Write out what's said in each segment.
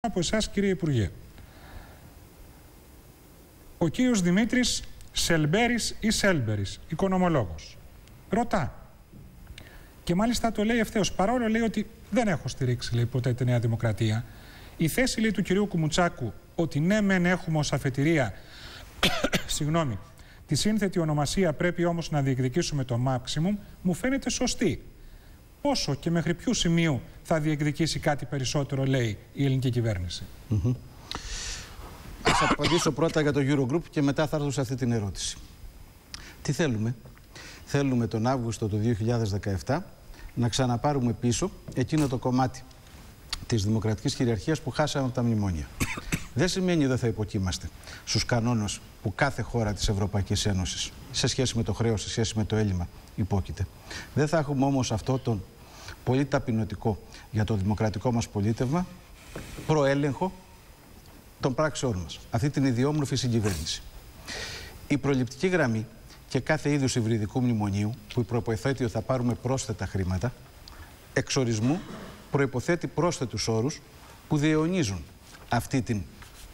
Από εσάς, κύριε Υπουργέ. Ο κύριος Δημήτρης Σελμπέρης ή Σέλμπερης, οικονομολόγος, ρωτά, και μάλιστα το λέει ευθέως, παρόλο λέει ότι δεν έχω στηρίξει, λέει, ποτέ τη Νέα Δημοκρατία, η θέση, λέει, του κυρίου Κουμουτσάκου ότι ναι μεν έχουμε ως αφετηρία συγγνώμη, τη σύνθετη ονομασία, πρέπει όμως να διεκδικήσουμε το maximum, μου φαίνεται σωστή. Πόσο και μέχρι ποιου σημείου θα διεκδικήσει κάτι περισσότερο, λέει, η ελληνική κυβέρνηση? Ας απαντήσω πρώτα για το Eurogroup και μετά θα έρθω σε αυτή την ερώτηση. Τι θέλουμε? Θέλουμε τον Αύγουστο του 2017 να ξαναπάρουμε πίσω εκείνο το κομμάτι της δημοκρατικής κυριαρχίας που χάσαμε από τα μνημόνια. Δεν σημαίνει ότι δεν θα υποκείμαστε στους κανόνες που κάθε χώρα της Ευρωπαϊκής Ένωσης σε σχέση με το χρέος, σε σχέση με το έλλειμμα υπόκειται. Δεν θα έχουμε όμως αυτό τον πολύ ταπεινωτικό για το δημοκρατικό μας πολίτευμα προέλεγχο των πράξεών μας. Αυτή την ιδιόμορφη συγκυβέρνηση. Η προληπτική γραμμή και κάθε είδους υβριδικού μνημονίου που προϋποθέτει ότι θα πάρουμε πρόσθετα χρήματα, εξορισμού προϋποθέτει πρόσθετους όρους που διαιωνίζουν αυτή την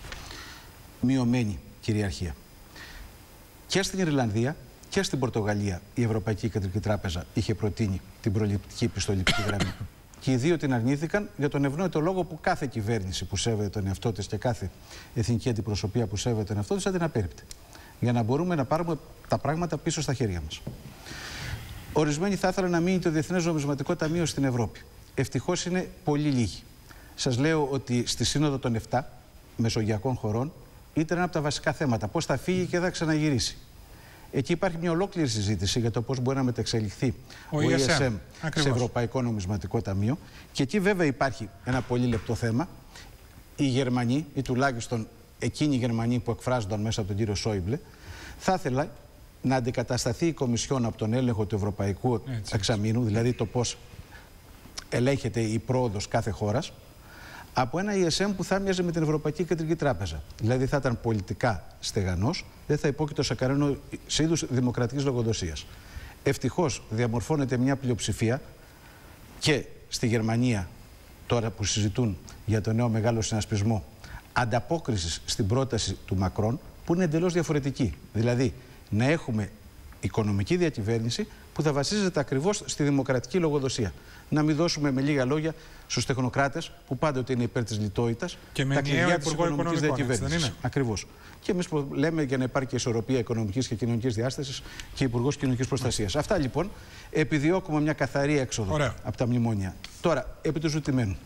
μειωμένη κυριαρχία. Και στην Ιρλανδία και στην Πορτογαλία η Ευρωπαϊκή Κεντρική Τράπεζα είχε προτείνει την προληπτική επιστοληπτική γραμμή. Και οι δύο την αρνήθηκαν για τον ευνόητο λόγο που κάθε κυβέρνηση που σέβεται τον εαυτό της και κάθε εθνική αντιπροσωπεία που σέβεται τον εαυτό της θα την απέρριπτε. Για να μπορούμε να πάρουμε τα πράγματα πίσω στα χέρια μας. Ορισμένοι θα ήθελαν να μείνει το Διεθνές Νομισματικό Ταμείο στην Ευρώπη. Ευτυχώς είναι πολύ λίγοι. Σας λέω ότι στη Σύνοδο των 7 μεσογειακών χωρών ήταν ένα από τα βασικά θέματα. Πώς θα φύγει και θα ξαναγυρίσει. Εκεί υπάρχει μια ολόκληρη συζήτηση για το πώς μπορεί να μεταξελιχθεί ο ESM σε Ευρωπαϊκό Νομισματικό Ταμείο. Και εκεί βέβαια υπάρχει ένα πολύ λεπτό θέμα. Οι Γερμανοί, ή τουλάχιστον εκείνοι οι Γερμανοί που εκφράζονταν μέσα από τον κύριο Σόιμπλε, θα ήθελα να αντικατασταθεί η Κομισιόν από τον έλεγχο του Ευρωπαϊκού Εξαμήνου, δηλαδή το πώς ελέγχεται η πρόοδος κάθε χώρας, από ένα ESM που θα μοιάζει με την Ευρωπαϊκή Κεντρική Τράπεζα. Δηλαδή θα ήταν πολιτικά στεγανός, δεν θα υπόκειτο σε κανένα είδους δημοκρατικής λογοδοσίας. Ευτυχώς διαμορφώνεται μια πλειοψηφία και στη Γερμανία, τώρα που συζητούν για το νέο μεγάλο συνασπισμό, ανταπόκρισης στην πρόταση του Μακρόν, που είναι εντελώς διαφορετική. Δηλαδή να έχουμε οικονομική διακυβέρνηση που θα βασίζεται ακριβώς στη δημοκρατική λογοδοσία. Να μην δώσουμε με λίγα λόγια στους τεχνοκράτες που πάντοτε είναι υπέρ της λιτότητας τα κλειδιά της οικονομικής διακυβέρνησης. Ακριβώς. Και εμείς λέμε για να υπάρχει και ισορροπία οικονομικής και κοινωνικής διάστασης και Υπουργός Κοινωνικής Προστασίας. Αυτά λοιπόν επιδιώκουμε μια καθαρή έξοδο από τα μνημόνια. Τώρα, επί του ζητημένου.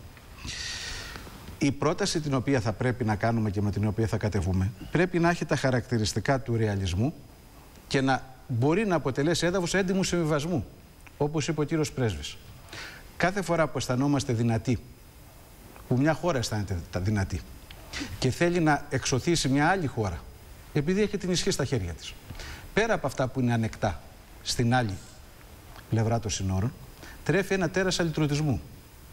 Η πρόταση την οποία θα πρέπει να κάνουμε και με την οποία θα κατεβούμε πρέπει να έχει τα χαρακτηριστικά του ρεαλισμού και να μπορεί να αποτελέσει έδαφος έντιμου συμβιβασμού, όπως είπε ο κύριος Πρέσβης. Κάθε φορά που αισθανόμαστε δυνατοί, που μια χώρα αισθάνεται δυνατή και θέλει να εξωθήσει μια άλλη χώρα, επειδή έχει την ισχύ στα χέρια της, πέρα από αυτά που είναι ανεκτά στην άλλη πλευρά των συνόρων, τρέφει ένα τέρας αλυτρωτισμού.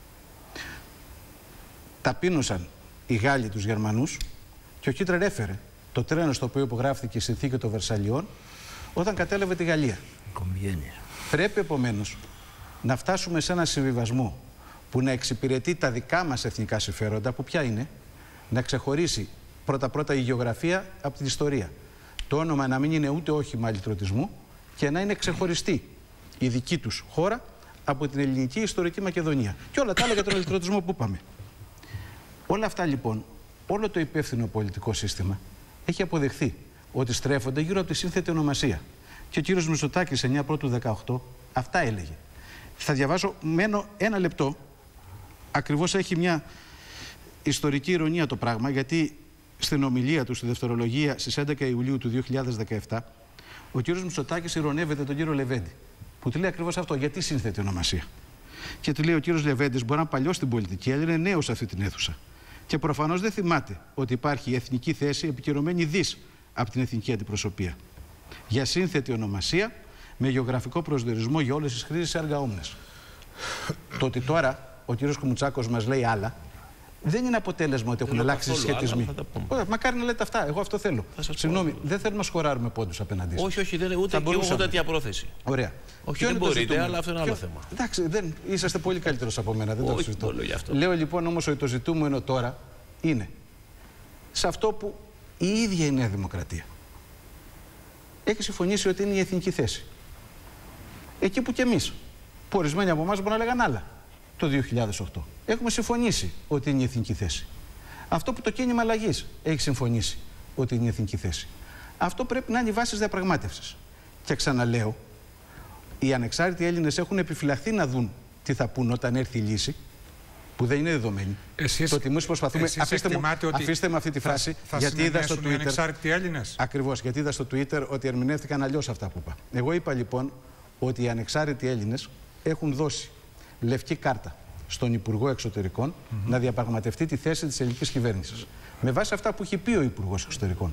Ταπείνωσαν οι Γάλλοι τους Γερμανούς και ο Χίτλερ έφερε το τρένο στο οποίο υπογράφηκε η συνθήκη των Βερσαλιών όταν κατέλαβε τη Γαλλία. Πρέπει επομένως να φτάσουμε σε ένα συμβιβασμό που να εξυπηρετεί τα δικά μας εθνικά συμφέροντα, που ποια είναι? Να ξεχωρίσει πρώτα-πρώτα η γεωγραφία από την ιστορία. Το όνομα να μην είναι ούτε όχημα αλυτρωτισμού και να είναι ξεχωριστή η δική τους χώρα από την ελληνική ιστορική Μακεδονία. Και όλα τα άλλα για τον αλυτρωτισμό που είπαμε. Όλα αυτά λοιπόν, όλο το υπεύθυνο πολιτικό σύστημα έχει αποδεχθεί ότι στρέφονται γύρω από τη σύνθετη ονομασία. Και ο κύριος Μητσοτάκης 9 Πρώτου 18 αυτά έλεγε. Θα διαβάσω, μένω ένα λεπτό, ακριβώς έχει μια ιστορική ηρωνία το πράγμα, γιατί στην ομιλία του στη δευτερολογία στις 11 Ιουλίου του 2017, ο κύριος Μητσοτάκης ηρωνεύεται τον κύριο Λεβέντη, που του λέει ακριβώς αυτό, γιατί σύνθετη ονομασία. Και του λέει ο κύριος Λεβέντης, μπορεί να είναι παλιός στην πολιτική, αλλά είναι νέος σε αυτή την αίθουσα. Και προφανώς δεν θυμάται ότι υπάρχει εθνική θέση επικυρωμένη δις από την εθνική αντιπροσωπεία. Για σύνθετη ονομασία, με γεωγραφικό προσδιορισμό για όλες τις χρήσεις αργαόμνες. Το ότι τώρα ο κύριος Κουμουτσάκος μας λέει άλλα, δεν είναι αποτέλεσμα ότι έχουν αλλάξει οι σχετισμοί. Μακάρι να λέτε αυτά. Εγώ αυτό θέλω. Συγγνώμη, δεν θέλουμε να σκοράρουμε πόντους απέναντί σας. Όχι, δεν είναι ούτε και εγώ τέτοια πρόθεση. Ωραία. Όχι, δεν μπορείτε, αλλά αυτό είναι άλλο θέμα. Εντάξει, είσαστε πολύ καλύτερος από μένα. Δεν το συζητώ. Λέω λοιπόν όμως ότι το ζητούμενο τώρα είναι σε αυτό που η ίδια η Νέα Δημοκρατία έχει συμφωνήσει ότι είναι η εθνική θέση. Εκεί που κι εμείς, που ορισμένοι από εμάς μπορεί να λέγαν άλλα, το 2008. Έχουμε συμφωνήσει ότι είναι η εθνική θέση. Αυτό που το κίνημα αλλαγής έχει συμφωνήσει ότι είναι η εθνική θέση. Αυτό πρέπει να είναι η βάση της διαπραγμάτευσης. Και ξαναλέω, οι ανεξάρτητοι Έλληνες έχουν επιφυλαχθεί να δουν τι θα πούν όταν έρθει η λύση, που δεν είναι δεδομένη. Το ότι εμείς προσπαθούμε. Αφήστε με αυτή τη φράση, γιατί είδα στο Twitter. Οι ανεξάρτητοι Έλληνες. Ακριβώς, γιατί είδα στο Twitter ότι ερμηνεύτηκαν αλλιώς αυτά που είπα. Εγώ είπα λοιπόν ότι οι ανεξάρτητοι Έλληνες έχουν δώσει λευκή κάρτα στον Υπουργό Εξωτερικών να διαπραγματευτεί τη θέση της ελληνικής κυβέρνησης. Με βάση αυτά που έχει πει ο Υπουργός Εξωτερικών.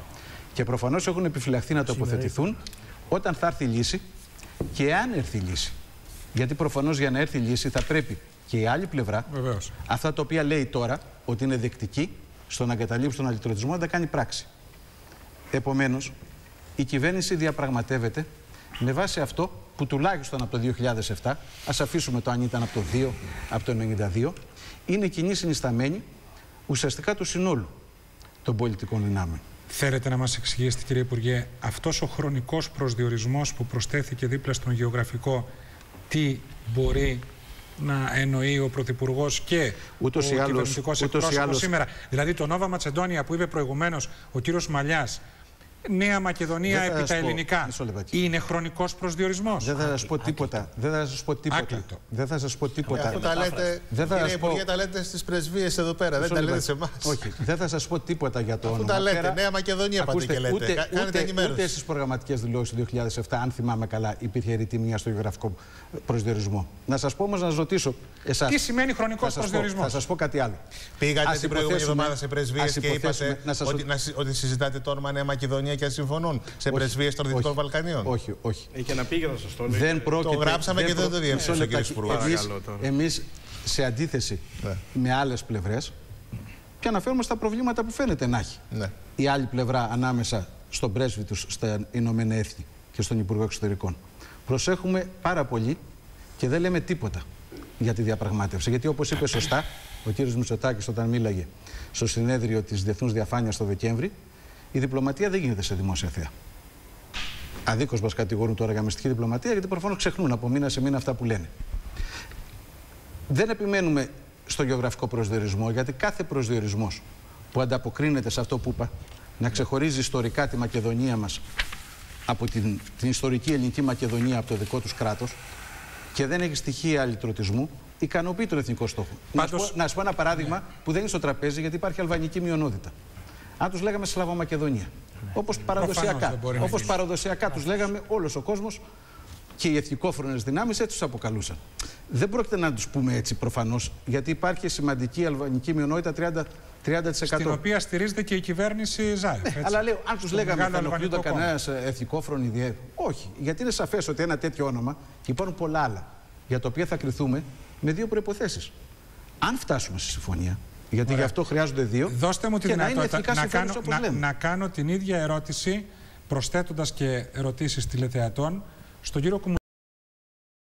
Και προφανώς έχουν επιφυλαχθεί να τοποθετηθούν όταν θα έρθει η λύση και αν έρθει η λύση. Γιατί προφανώς για να έρθει η λύση θα πρέπει και η άλλη πλευρά, βεβαίως, αυτά τα οποία λέει τώρα ότι είναι δεκτική στο να εγκαταλείψει τον αλυτρωτισμό, να τα κάνει πράξη. Επομένως, η κυβέρνηση διαπραγματεύεται με βάση αυτό που τουλάχιστον από το 2007, ας αφήσουμε το αν ήταν από το 2, από το 92, είναι κοινή συνισταμένη ουσιαστικά του συνόλου των πολιτικών δυνάμεων. Θέλετε να μας εξηγήσετε, κύριε Υπουργέ, αυτός ο χρονικός προσδιορισμός που προσθέθηκε δίπλα στον γεωγραφικό, τι μπορεί να εννοεί ο Πρωθυπουργός και ούτως ο κυβερνητικός εκπρόσωπος σήμερα? Δηλαδή το Νόβα Ματσεντόνια που είπε προηγουμένως ο κύριος Μαλιάς, Νέα Μακεδονία επί τα ελληνικά, είναι χρονικός προσδιορισμός? Δεν θα σας πω τίποτα. Δεν θα σας πω τίποτα. Άκλητο. Δεν θα σας πω τίποτα. Αυτό τα λέτε, κύριε Υπουργέ, τα λέτε στις πρεσβείες εδώ πέρα. Δεν τα λέτε σε εμάς. Όχι, δεν θα σας πω τίποτα για το όνομα. Αφού τα λέτε, Νέα Μακεδονία πάτε και λέτε. Κάνετε ενημέρωση. Ούτε στις προγραμματικές δηλώσεις του 2007, αν θυμάμαι καλά, υπήρχε ρητή μία στο γεωγραφικό προσδιορισμό. Να σας πω όμως, να σας ρωτήσω εσάς. Τι σημαίνει χρονικός προσδιορισμός? Θα σας πω κάτι άλλο. Πήγατε την προηγούμενη εβδομάδα σε πρεσβείες και είπατε ότι συζητάτε το όνομα Νέα Μακεδονία και συμφωνούν σε πρεσβείες των Δυτικών Βαλκανίων? Όχι, όχι. Είχε να πει και θα σας το λέει. Δεν πρόκειται. Το γράψαμε και δεν το διεύθυνσε ο κ. Υπουργός. Εμείς, σε αντίθεση με άλλες πλευρές, και αναφέρουμε στα προβλήματα που φαίνεται να έχει η άλλη πλευρά ανάμεσα στον πρέσβη τους στα Ηνωμένα Έθνη και στον Υπουργό Εξωτερικών. Προσέχουμε πάρα πολύ και δεν λέμε τίποτα για τη διαπραγμάτευση. Γιατί όπως είπε σωστά ο κ. Μητσοτάκης όταν μίλαγε στο συνέδριο της Διεθνούς Διαφάνειας το Δεκέμβρη, η διπλωματία δεν γίνεται σε δημόσια θέα. Αδίκως μας κατηγορούν τώρα για μυστική διπλωματία, γιατί προφανώς ξεχνούν από μήνα σε μήνα αυτά που λένε. Δεν επιμένουμε στο γεωγραφικό προσδιορισμό, γιατί κάθε προσδιορισμός που ανταποκρίνεται σε αυτό που είπα, να ξεχωρίζει ιστορικά τη Μακεδονία μας από την ιστορική ελληνική Μακεδονία από το δικό τους κράτος και δεν έχει στοιχεία αλυτρωτισμού, ικανοποιεί τον εθνικό στόχο. Πάντως... Να σου πω ένα παράδειγμα που δεν είναι στο τραπέζι, γιατί υπάρχει αλβανική μειονότητα. Αν τους λέγαμε Σλαβομακεδονία, όπως παραδοσιακά τους λέγαμε, όλος ο κόσμος και οι εθνικόφρονες δυνάμεις έτσι τους αποκαλούσαν. Δεν πρόκειται να τους πούμε έτσι προφανώς, γιατί υπάρχει σημαντική αλβανική μειονότητα 30%. Στην οποία στηρίζεται και η κυβέρνηση Ζάεφ. Αλλά λέω, αν τους λέγαμε θα ενοχλούνται κανένας εθνικόφρονη ιδιαίτερο. Όχι, γιατί είναι σαφές ότι ένα τέτοιο όνομα, και υπάρχουν πολλά άλλα, για τα οποία θα κριθούμε με δύο προϋποθέσεις. Αν φτάσουμε στη συμφωνία, γιατί γι' αυτό χρειάζονται δύο. Δώστε μου τη δυνατότητα να κάνω την ίδια ερώτηση, προσθέτοντας και ερωτήσεις τηλεθεατών, στον κύριο Κουμουνάκη.